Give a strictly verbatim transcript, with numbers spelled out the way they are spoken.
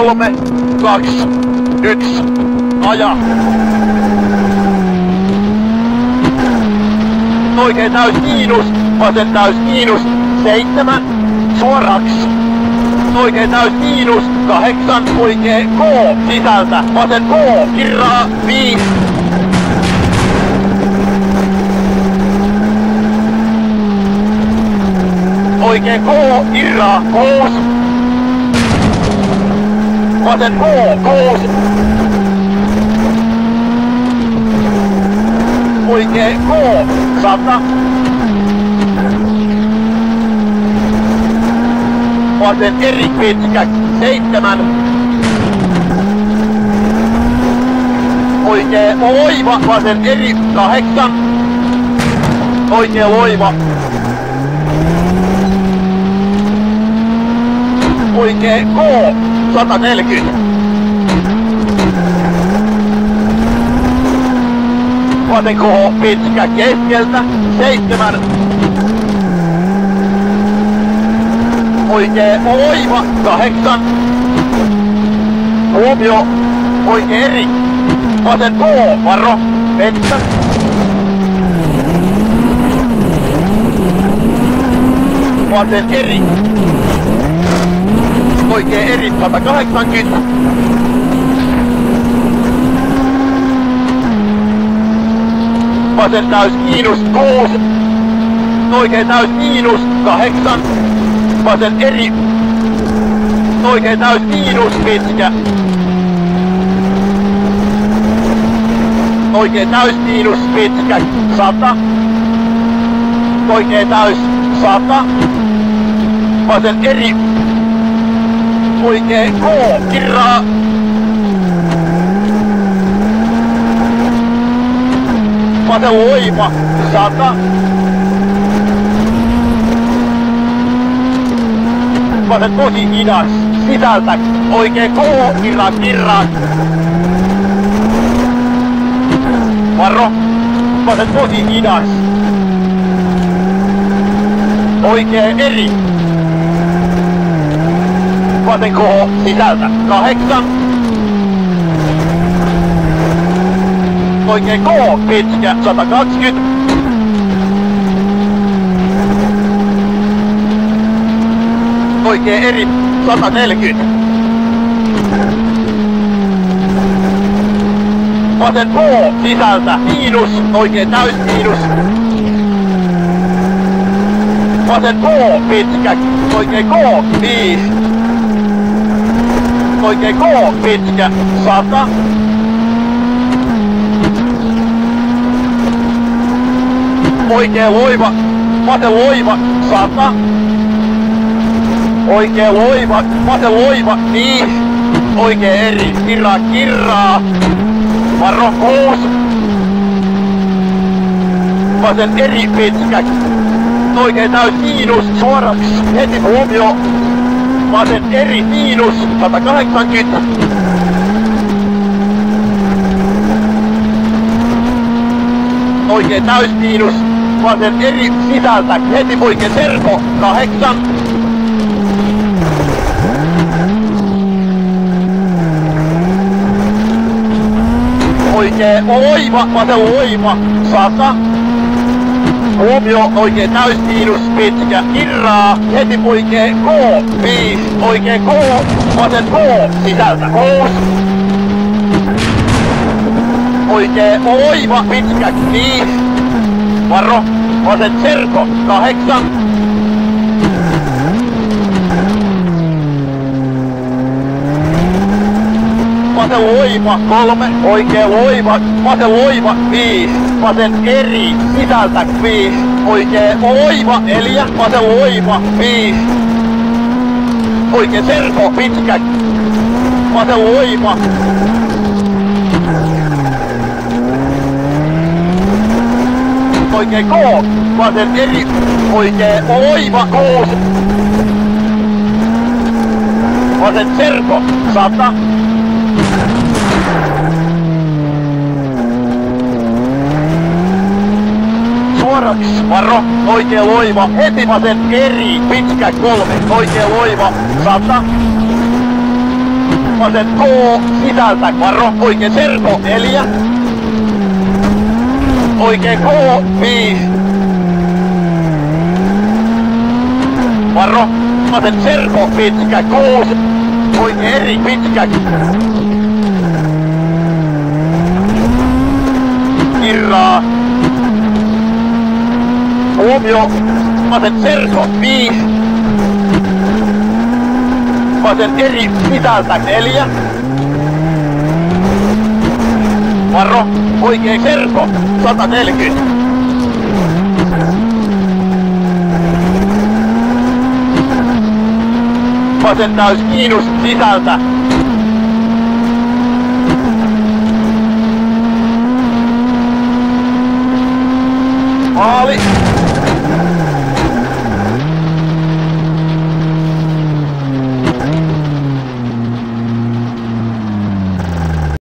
kolme, kaksi, yksi, aja. Oikein täys miinus, vasen täys miinus, seitsemän, suoraksi. Oikein täys miinus, kahdeksan, oikee K sisältä, vasen K, kirraa, viisi. Oikee K, kirraa, kuusi. Vasen K, kuusi. Oikee K, sata. Vasen eri pitkä, seitsemän. Oikee loiva, vasen eri, kahdeksan. Oikee loiva. Oikee K, sata neljäkymmentä. Vasen K, pitkä keskeltä, seitsemän. Oikee loiva, kahdeksan. Huomio, oikee eri. Vasen K, varo, vettä. Vasen eri. Oikee eri, sata kahdeksankymmentä. Vasen täys miinus kuusi. Oikee täys miinus kahdeksan. Vasen eri. Oikee täys miinus pitkä. Oikee täys miinus pitkä, sata. Oikee täys, sata. Vasen eri. Oikee K, kirraa. Vasen loiva, sata. Vasen tosi hidas, sisältä. Oikee K, kirraa, kirraa. Varo. Vasen tosi hidas. Oikee eri. Vasen K, sisältä. Kahdeksan. Oikee K, pitkä, sata kaksikymmentä. Oikee eri, sata neljäkymmentä. Vasen K, sisältä, miinus, oikee täys miinus. Vasen K, pitkä, oikee K, viisi. Oikee K, pitkä, sata. Oikee loiva, vasen loiva, sata. Oikee loiva, vasen loiva, viisi. Oikee eri, kirraa, kirraa. Varo kuusi. Vasen eri pitkä. Oikee täys miinus, suoraksi, heti huomio. Vasen eri miinus, sata kahdeksankymmentä. Oikee täys miinus, vasen eri sisältä, heti oikee servo, kahdeksan. Oikee loiva, vasen loiva, sata. Huomio, oikee täys miinus, pitkä, kirraa, heti oikee K, viisi. Oikee K, vasen K, sisältä, kuusi. Oikee loiva, pitkä, viisi. Varo, vasen serko, kahdeksan. Vasen loiva, kolme. Oikee loiva, vasen loiva, viisi. Vasen eri, sisältä, viisi. Oikee loiva, neljä. Vasen loiva, viisi. Oikee serko, pitkä. Vasen loiva. Oikee K, vasen eri, oikee loiva, kuusi. Vasen serko, sata. Suoraksi, varo, oikee loiva, heti vasen eri, pitkä, kolme. Oikee loiva, sata. vasen K sisältä. Varo, oikein servo neljä. Oikein K viisi. Varo, vasen servo pitkä kuusi. Oikein eri pitkä. Kirraa. Huomio, vasen servo viisi. Vasen eri sisältä neljä. Varo, oikein servo sata neljäkymmentä. Vasen täys miinus sisältä